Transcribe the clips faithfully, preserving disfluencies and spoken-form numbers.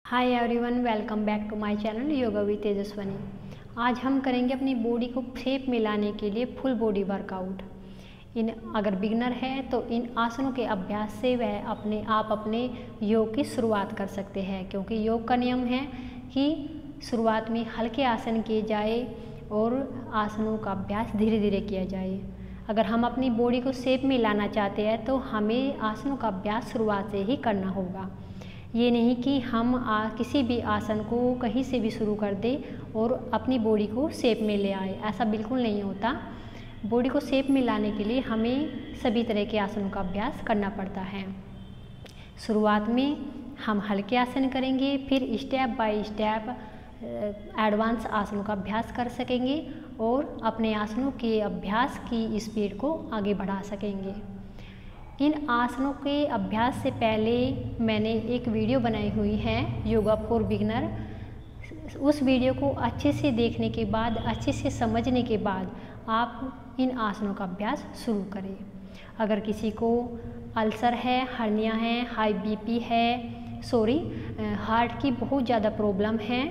Hi everyone, welcome back to my channel yoga with Tejaswini. आज हम करेंगे अपनी बॉडी को शेप में लाने के लिए फुल बॉडी वर्कआउट। इन अगर बिगनर है तो इन आसनों के अभ्यास से वह अपने आप अपने योग की शुरुआत कर सकते हैं, क्योंकि योग का नियम है कि शुरुआत में हल्के आसन किए जाए और आसनों का अभ्यास धीरे धीरे किया जाए। अगर हम अपनी बॉडी को शेप में लाना चाहते हैं तो हमें आसनों का अभ्यास शुरुआत से ही करना होगा। ये नहीं कि हम आ, किसी भी आसन को कहीं से भी शुरू कर दें और अपनी बॉडी को शेप में ले आए, ऐसा बिल्कुल नहीं होता। बॉडी को शेप में लाने के लिए हमें सभी तरह के आसनों का अभ्यास करना पड़ता है। शुरुआत में हम हल्के आसन करेंगे, फिर स्टेप बाय स्टेप एडवांस आसनों का अभ्यास कर सकेंगे और अपने आसनों के अभ्यास की स्पीड को आगे बढ़ा सकेंगे। इन आसनों के अभ्यास से पहले मैंने एक वीडियो बनाई हुई है योगा फॉर बिगनर। उस वीडियो को अच्छे से देखने के बाद, अच्छे से समझने के बाद आप इन आसनों का अभ्यास शुरू करें। अगर किसी को अल्सर है, हर्निया है, हाई बीपी है, सॉरी हार्ट की बहुत ज़्यादा प्रॉब्लम है,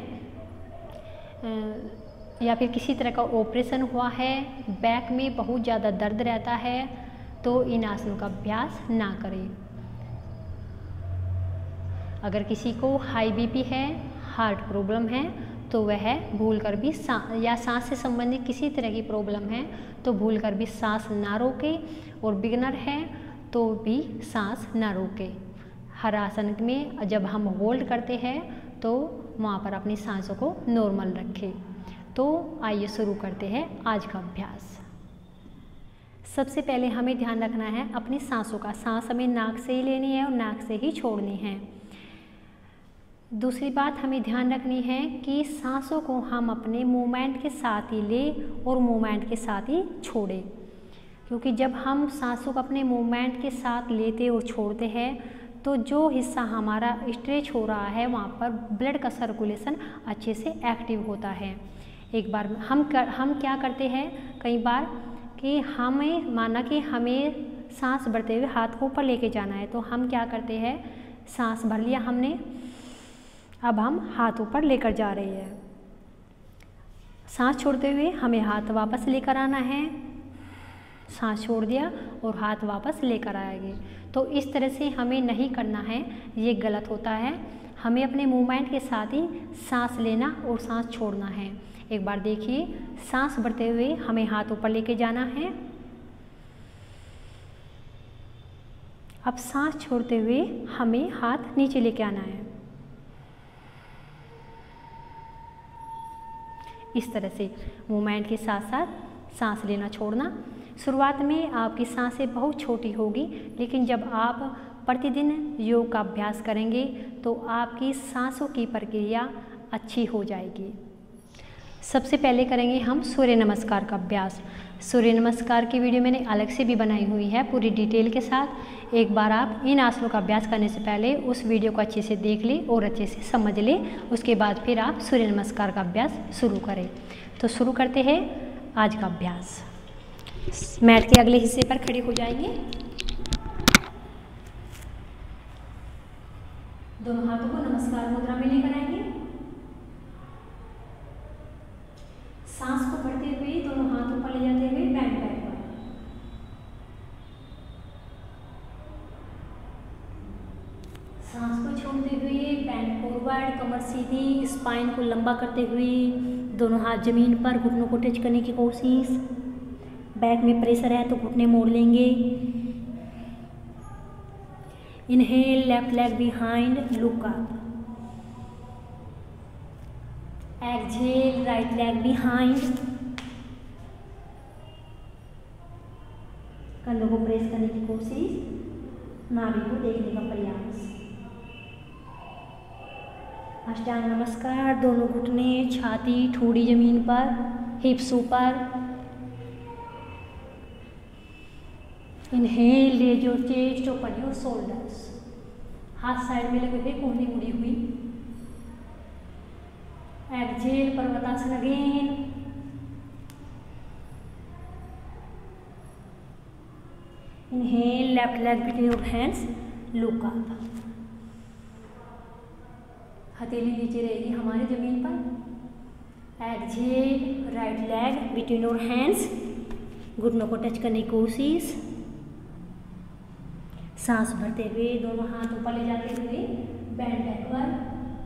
या फिर किसी तरह का ऑपरेशन हुआ है, बैक में बहुत ज़्यादा दर्द रहता है, तो इन आसनों का अभ्यास ना करें। अगर किसी को हाई बीपी है, हार्ट प्रॉब्लम है, तो वह भूल कर भी सा या सांस से संबंधित किसी तरह की प्रॉब्लम है तो भूल कर भी सांस ना रोके, और बिगनर है तो भी सांस ना रोके। हर आसन में जब हम होल्ड करते हैं तो वहाँ पर अपनी सांसों को नॉर्मल रखें। तो आइए शुरू करते हैं आज का अभ्यास। सबसे पहले हमें ध्यान रखना है अपनी सांसों का। सांस हमें नाक से ही लेनी है और नाक से ही छोड़नी है। दूसरी बात हमें ध्यान रखनी है कि सांसों को हम अपने मूवमेंट के साथ ही लें और मूवमेंट के साथ ही छोड़ें, क्योंकि जब हम सांसों को अपने मूवमेंट के साथ लेते और छोड़ते हैं तो जो हिस्सा हमारा स्ट्रेच हो रहा है वहाँ पर ब्लड का सर्कुलेशन अच्छे से एक्टिव होता है। एक बार हम कर, हम क्या करते हैं कई बार कि हमें माना कि हमें सांस भरते हुए हाथ को ऊपर लेके जाना है, तो हम क्या करते हैं, सांस भर लिया हमने, अब हम हाथ ऊपर लेकर जा रहे हैं। सांस छोड़ते हुए हमें हाथ वापस लेकर आना है, सांस छोड़ दिया और हाथ वापस लेकर आएंगे। तो इस तरह से हमें नहीं करना है, ये गलत होता है। हमें अपने मूवमेंट के साथ ही सांस लेना और सांस छोड़ना है। एक बार देखिए, सांस भरते हुए हमें हाथ ऊपर लेके जाना है, अब सांस छोड़ते हुए हमें हाथ नीचे लेके आना है। इस तरह से मूवमेंट के साथ साथ सांस लेना छोड़ना। शुरुआत में आपकी सांसें बहुत छोटी होगी, लेकिन जब आप प्रतिदिन योग का अभ्यास करेंगे तो आपकी सांसों की प्रक्रिया अच्छी हो जाएगी। सबसे पहले करेंगे हम सूर्य नमस्कार का अभ्यास। सूर्य नमस्कार की वीडियो मैंने अलग से भी बनाई हुई है पूरी डिटेल के साथ। एक बार आप इन आसनों का अभ्यास करने से पहले उस वीडियो को अच्छे से देख लें और अच्छे से समझ लें, उसके बाद फिर आप सूर्य नमस्कार का अभ्यास शुरू करें। तो शुरू करते हैं आज का अभ्यास। मैट के अगले हिस्से पर खड़े हो जाएंगे, दोनों हाथों को नमस्कार मुद्रा में लेकर आएंगे। सांस को भरते हुए दोनों हाथ ऊपर ले जाते हुए बैंड बैक पर, सांस को छोड़ते हुए बैंड फॉरवर्ड, कमर सीधी, स्पाइन को लंबा करते हुए दोनों हाथ जमीन पर, घुटनों को टच करने की कोशिश। बैक में प्रेशर है तो घुटने मोड़ लेंगे। Inhale, left leg behind, look up. Exhale, right leg behind, कंधों को प्रेस करने की कोशिश, नाभि को देखने का प्रयास। अष्टांग नमस्कार, दोनों घुटने, छाती, ठोड़ी जमीन पर, हिप्स ऊपर। Inhale, raise your chest, open your shoulders. हाथ साइड में लगे हुए, कोहनी मुड़ी हुई। एक्सहेल, पर्वतासन again. Inhale, left leg between your hands, look up. हथेली नीचे रहेगी हमारी जमीन पर। Exhale, right leg between your hands, घुटनों को टच करने की कोशिश। सांस भरते हुए दोनों हाथ ऊपर ले जाते हुए बैंड बैकवर्ड।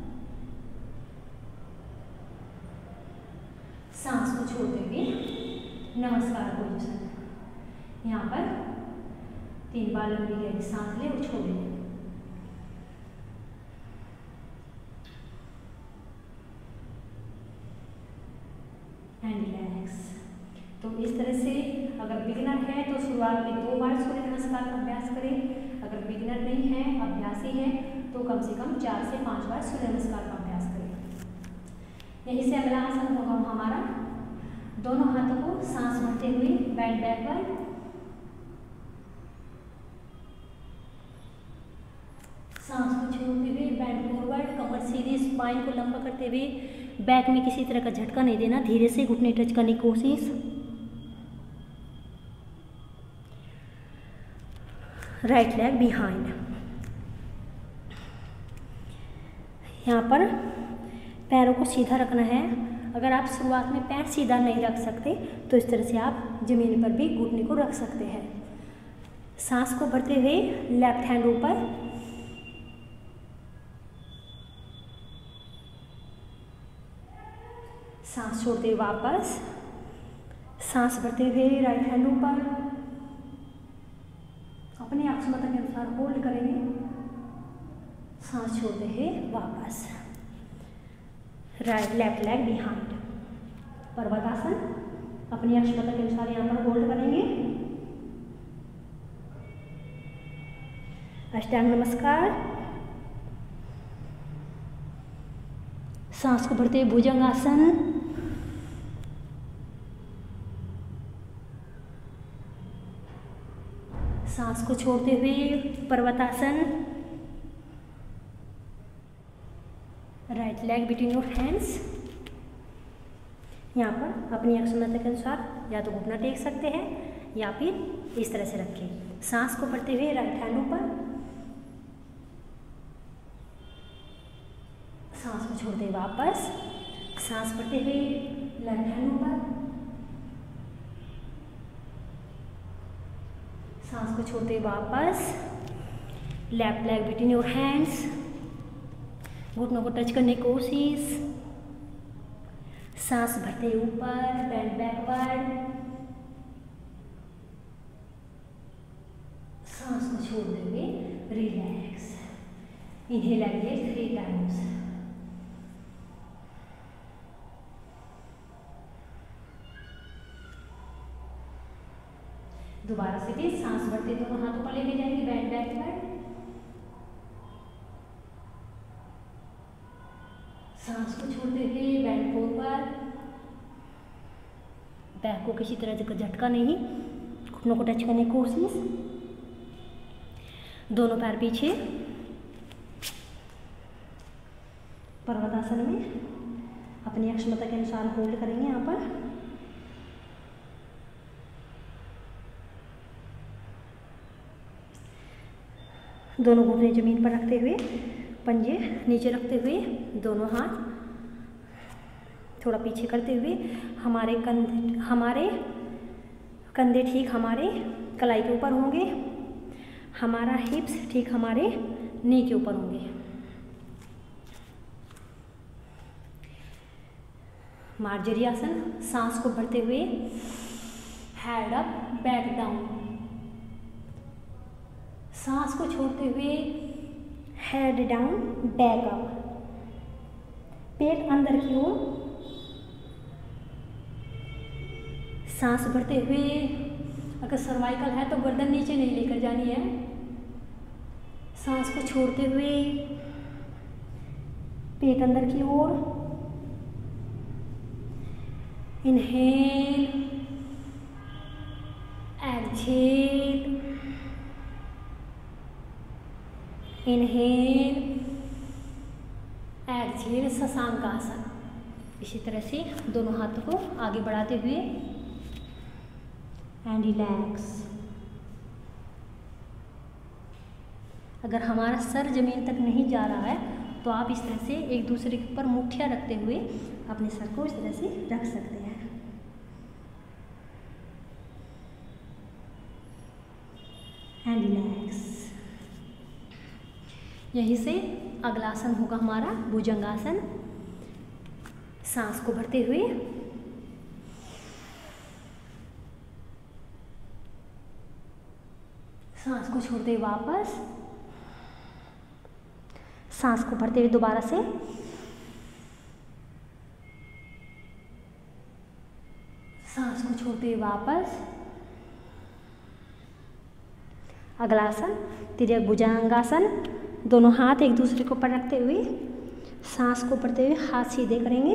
सांस को छोड़ते हुए नमस्कार पोजीशन। यहाँ पर तीन बार लंबी गहरी सांस ले और छोड़ दें। And relax. तो इस तरह से अगर बिगिनर है तो शुरुआत में दो बार सूर्य नमस्कार का अभ्यास करें। अगर बिगिनर नहीं है, अभ्यासी है, तो कम से कम चार से पांच बार सूर्य नमस्कार का अभ्यास करें। यही से अगला आसन होगा हमारा दोनों हाथों को सांस भरते हुए बैंड बैकवर्ड। सांस को छोड़ते हुए बैंड फॉरवर्ड, कमर सीधी, स्पाइन को लंबा करते हुए बैक में किसी तरह का झटका नहीं देना, धीरे से घुटने टच करने की कोशिश। Right leg behind. यहाँ पर पैरों को सीधा रखना है। अगर आप शुरुआत में पैर सीधा नहीं रख सकते तो इस तरह से आप जमीन पर भी घुटने को रख सकते हैं। सांस को भरते हुए लेफ्ट हैंड ऊपर, सांस छोड़ते हुए वापस, सांस भरते हुए राइट हैंड ऊपर, अपनी अक्षमता के अनुसार होल्ड करेंगे, सांस छोड़ते हुए वापस। Right left leg behind. पर्वतासन अपनी अक्षमता के अनुसार यहाँ पर होल्ड करेंगे। अष्टांग नमस्कार। सांस को भरते हुए भुजंग आसन। सांस को छोड़ते हुए पर्वतासन। Right leg between your hands. यहाँ पर अपनी अक्षमता के अनुसार या तो घुटना टेक सकते हैं या फिर इस तरह से रखें। सांस को भरते हुए राइट हैंड ऊपर, सांस को छोड़ते हुए वापस, सांस भरते हुए लेफ्ट हैंड ऊपर, सांस को छोड़ते हुए वापस, left leg between your hands, घुटनों को टच करने की कोशिश। सांस भरते हुए ऊपर, बैंड बैकवर्ड, सांस को छोड़ते हुए relax. Inhale exhale three times. दोबारा से भी सांस भरते दोनों हाथों पर लेके जाएंगे बैंड बैकवर्ड, सांस को छोड़ते हुए बैंड फॉरवर्ड, बैक को किसी तरह का झटका नहीं, घुटनों को टच करने की कोशिश। दोनों पैर पीछे, पर्वतासन में अपनी अक्षमता के अनुसार होल्ड करेंगे। यहाँ पर दोनों घुटने जमीन पर रखते हुए, पंजे नीचे रखते हुए, दोनों हाथ थोड़ा पीछे करते हुए, हमारे कंधे हमारे कंधे ठीक हमारे कलाई के ऊपर होंगे, हमारा हिप्स ठीक हमारे नी के ऊपर होंगे। मार्जरी आसन। सांस को भरते हुए हेड अप बैक डाउन, सांस को छोड़ते हुए हेड डाउन बैक अप, पेट अंदर की ओर, सांस भरते हुए अगर सर्वाइकल है तो गर्दन नीचे नहीं लेकर जानी है। सांस को छोड़ते हुए पेट अंदर की ओर, इनहेल एक्सहेल, इनहेल एक्सहेल, शशांक आसन। इसी तरह से दोनों हाथों को आगे बढ़ाते हुए एंड रिलैक्स। अगर हमारा सर जमीन तक नहीं जा रहा है तो आप इस तरह से एक दूसरे के ऊपर मुठ्ठियाँ रखते हुए अपने सर को इस तरह से रख सकते हैं। And relax. यहीं से अगला आसन होगा हमारा भुजंगासन। सांस को भरते हुए सांस को छोड़ते हुए वापस, सांस को भरते हुए दोबारा से, सांस को छोड़ते हुए वापस। अगला आसन तिर्यक भुजंगासन। दोनों हाथ एक दूसरे के ऊपर रखते हुए सांस को भरते हुए हाथ सीधे करेंगे,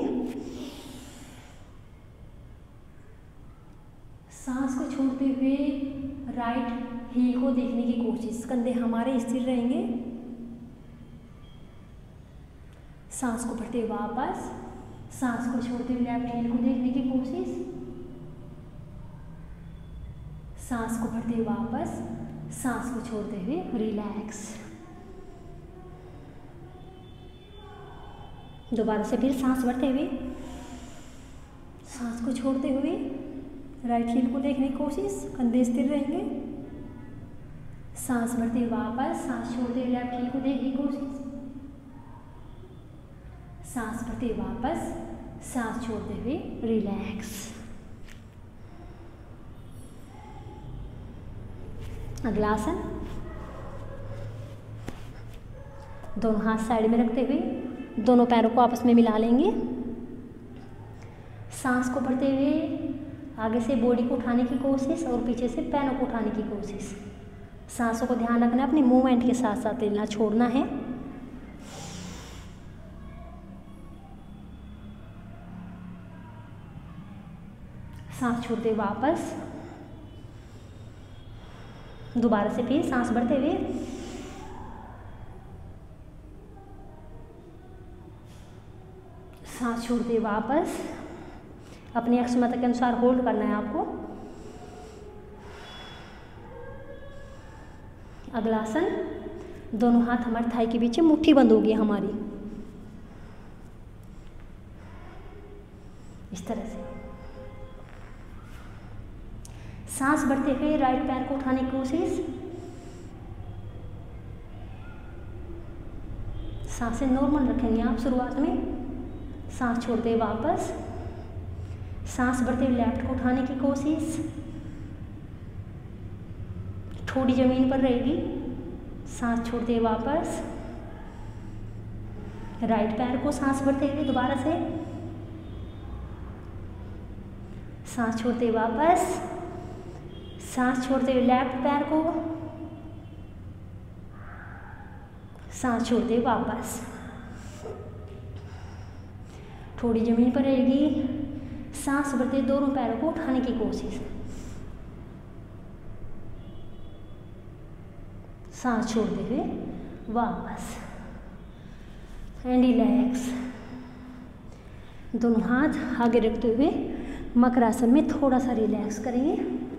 सांस को छोड़ते हुए राइट हील को देखने की कोशिश, कंधे हमारे स्थिर रहेंगे। सांस को भरते हुए वापस, सांस को छोड़ते हुए लेफ्ट हील को देखने की कोशिश, सांस को भरते हुए वापस, सांस को छोड़ते हुए रिलैक्स। दोबारा से फिर सांस भरते हुए, सांस को छोड़ते हुए राइट हील को देखने की कोशिश, कंधे स्थिर रहेंगे। सांस भरते हुए वापस, सांस छोड़ते हुए लेफ्ट हील को देखने की कोशिश, सांस भरते हुए वापस, सांस छोड़ते हुए रिलैक्स। अगला आसन दोनों हाथ साइड में रखते हुए दोनों पैरों को आपस में मिला लेंगे। सांस को भरते हुए आगे से बॉडी को उठाने की कोशिश और पीछे से पैरों को उठाने की कोशिश। सांसों को ध्यान रखना है, अपनी मूवमेंट के साथ साथ लेना, छोड़ना है। सांस छोड़ते हुए वापस, दोबारा से फिर सांस भरते हुए, सांस छोड़ते हुए वापस। अपनी अक्षमता के अनुसार होल्ड करना है आपको। अगला आसन दोनों हाथ हमारे थाई के बीच मुट्ठी बंद होगी हमारी, इस तरह से। सांस भरते हुए राइट पैर को उठाने की कोशिश, सांसें नॉर्मल रखेंगे आप शुरुआत में। सांस छोड़ते हुए वापस, सांस भरते हुए लेफ्ट को उठाने की कोशिश, थोड़ी जमीन पर रहेगी। सांस छोड़ते हुए वापस, राइट पैर को सांस भरते हुए दोबारा से, सांस छोड़ते हुए वापस, सांस छोड़ते हुए लेफ्ट पैर को, सांस छोड़ते हुए वापस, थोड़ी जमीन पर रहेगी। सांस भरते दोनों पैरों को उठाने की कोशिश, सांस छोड़ते हुए वापस एंड रिलैक्स। दोनों हाथ आगे रखते हुए मकरासन में थोड़ा सा रिलैक्स करेंगे।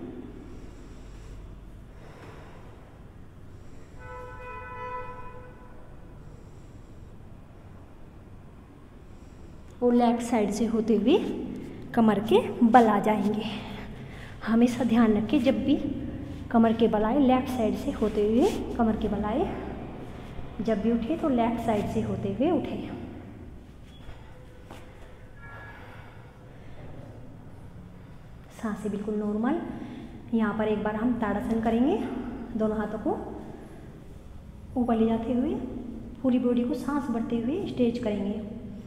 और लेफ्ट साइड से होते हुए कमर के बल आ जाएंगे। हमेशा ध्यान रखें, जब भी कमर के बल आए लेफ्ट साइड से होते हुए कमर के बल आए, जब भी उठे तो लेफ्ट साइड से होते हुए उठे। सांसें बिल्कुल नॉर्मल। यहाँ पर एक बार हम ताड़ासन करेंगे, दोनों हाथों को ऊपर ले जाते हुए पूरी बॉडी को सांस भरते हुए स्ट्रेच करेंगे।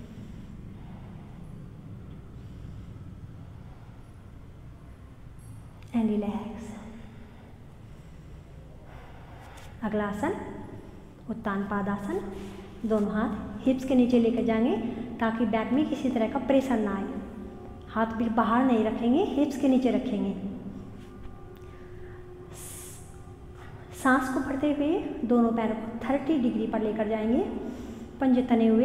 And relax. अगला आसन उत्तान पादासन। दोनों हाथ हिप्स के नीचे लेकर जाएंगे ताकि बैक में किसी तरह का प्रेशर ना आए। हाथ भी बाहर नहीं रखेंगे, हिप्स के नीचे रखेंगे। सांस को भरते हुए दोनों पैरों को तीस डिग्री पर लेकर जाएंगे, पंजे तने हुए।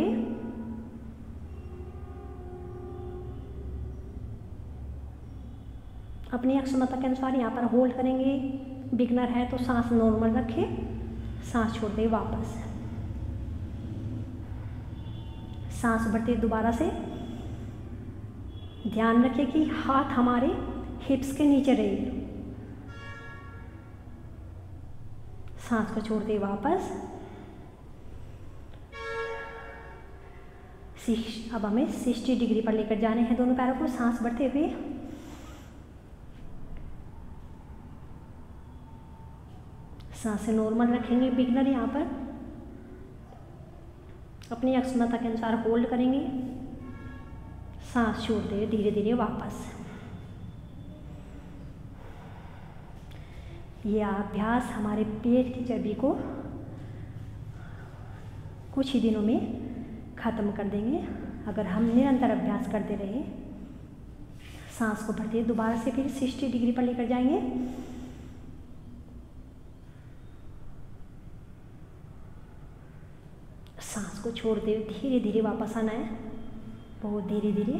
अपनी अक्षमता के अनुसार यहाँ पर होल्ड करेंगे। बिगनर है तो सांस नॉर्मल रखें, सांस छोड़ते वापस। सांस भरते दोबारा से। ध्यान रखें कि हाथ हमारे हिप्स के नीचे रहे। सांस को छोड़ते वापस। अब हमें साठ डिग्री पर लेकर जाने हैं दोनों पैरों को, सांस भरते हुए। सांसें नॉर्मल रखेंगे बिगनर। यहाँ पर अपनी अक्षमता के अनुसार होल्ड करेंगे। सांस छोड़ते हुए धीरे धीरे वापस। यह अभ्यास हमारे पेट की चर्बी को कुछ ही दिनों में ख़त्म कर देंगे अगर हम निरंतर अभ्यास करते रहे। सांस को भरते दोबारा से फिर साठ डिग्री पर लेकर जाएंगे। सांस को छोड़ते हुए धीरे धीरे वापस आना है, बहुत धीरे धीरे।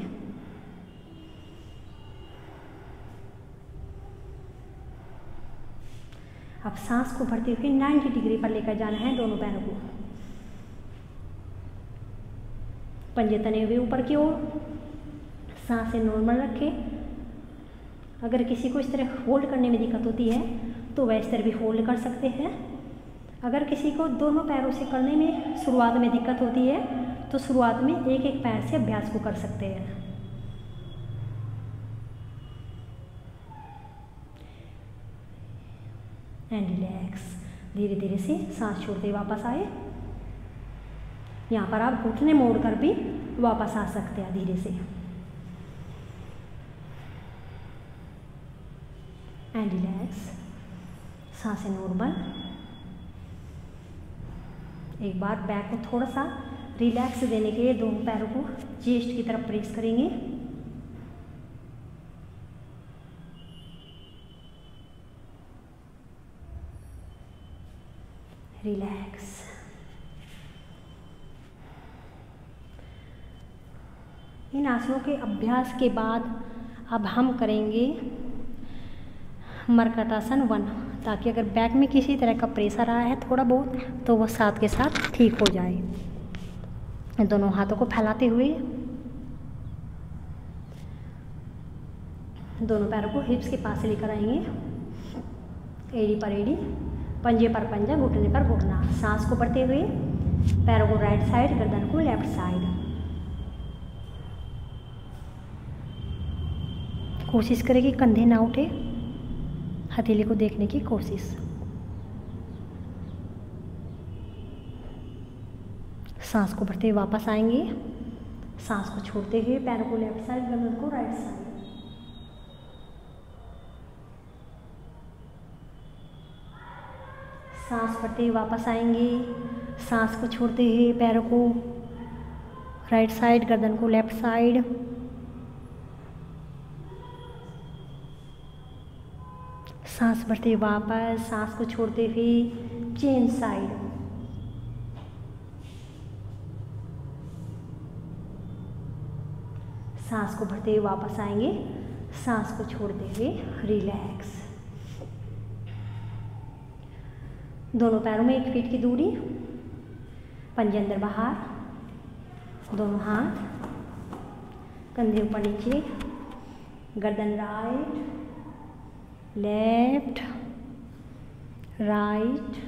अब सांस को भरते हुए नब्बे डिग्री पर लेकर जाना है दोनों पैरों को। पंजे तने हुए ऊपर की ओर। सांसें नॉर्मल रखें। अगर किसी को इस तरह होल्ड करने में दिक्कत होती है तो वह इस तरह भी होल्ड कर सकते हैं। अगर किसी को दोनों पैरों से करने में शुरुआत में दिक्कत होती है तो शुरुआत में एक एक पैर से अभ्यास को कर सकते हैं। And relax. धीरे धीरे से सांस छोड़ते वापस आए। यहाँ पर आप घुटने मोड़ कर भी वापस आ सकते हैं धीरे से। And relax. सांसें नॉर्मल। एक बार बैक को थोड़ा सा रिलैक्स देने के लिए दोनों पैरों को चेस्ट की तरफ प्रेस करेंगे। रिलैक्स। इन आसनों के अभ्यास के बाद अब हम करेंगे मर्कटासन वन, ताकि अगर बैक में किसी तरह का प्रेशर आया है थोड़ा बहुत तो वह साथ के साथ ठीक हो जाए। दोनों हाथों को फैलाते हुए दोनों पैरों को हिप्स के पास लेकर आएंगे। एड़ी पर एड़ी, पंजे पर पंजा, घुटने पर घुटना। सांस को भरते हुए पैरों को राइट साइड, गर्दन को लेफ्ट साइड। कोशिश करें कि कंधे ना उठे, हथेली को देखने की कोशिश। सांस को भरते हुए वापस आएंगे। सांस को छोड़ते हुए पैरों को लेफ्ट साइड, गर्दन को राइट साइड। सांस भरते हुए वापस आएंगे। सांस को छोड़ते हुए पैरों को राइट साइड, गर्दन को लेफ्ट साइड। सांस भरते हुए वापस, सांस को छोड़ते हुए चेंज साइड। सांस को भरते हुए वापस आएंगे। सांस को छोड़ते हुए रिलैक्स। दोनों पैरों में एक फीट की दूरी, पंजे अंदर बाहर, दोनों हाथ, कंधे ऊपर नीचे, गर्दन right left, right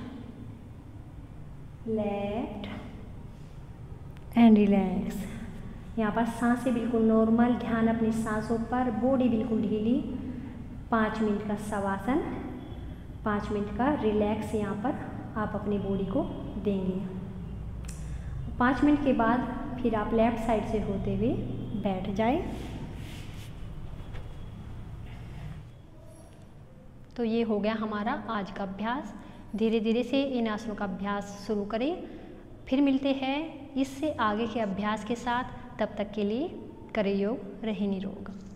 left and relax. यहाँ पर सांसें बिल्कुल नॉर्मल, ध्यान अपनी सांसों पर, बॉडी बिल्कुल ढीली। पाँच मिनट का शवासन, पाँच मिनट का रिलैक्स यहाँ पर आप अपनी बॉडी को देंगे। पाँच मिनट के बाद फिर आप लेफ़्ट साइड से होते हुए बैठ जाए। तो ये हो गया हमारा आज का अभ्यास। धीरे धीरे से इन आसनों का अभ्यास शुरू करें। फिर मिलते हैं इससे आगे के अभ्यास के साथ। तब तक के लिए करें योग, रहें निरोग।